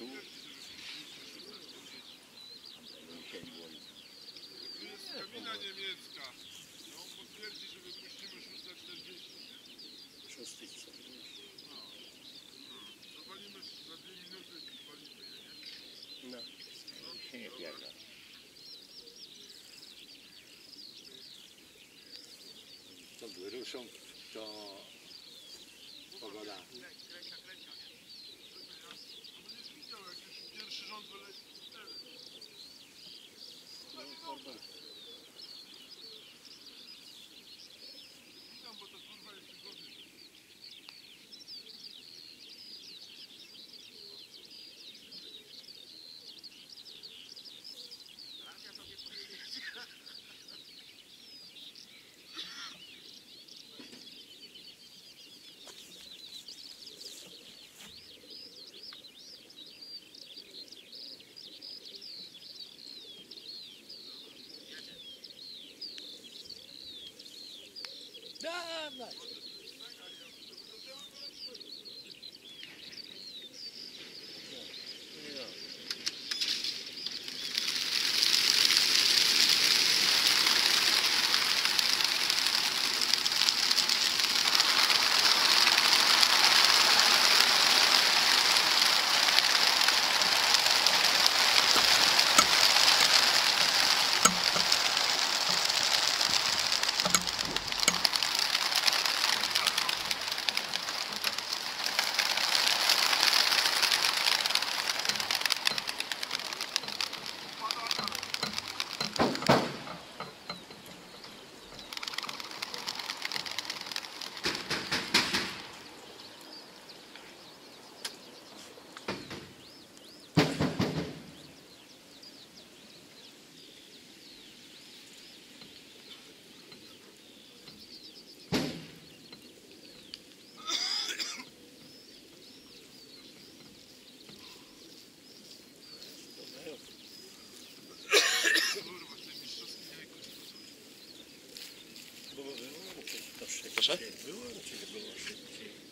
tu. Jest kabina niemiecka. No, on potwierdzi, że wypuścimy 640. 640. Zapalimy za 2 minuty i palimy je, nie? No. Się nie pierdza. To wyruszą, to pogoda. To będziesz widział, jak już pierwszy rząd wyleci. Witam, bo to kurwa jest tygodnie. Racja tobie powiedzieć. Dawaj! Kurwa, te mistrzowskie jajko. Było szybciej. Proszę? Było szybciej.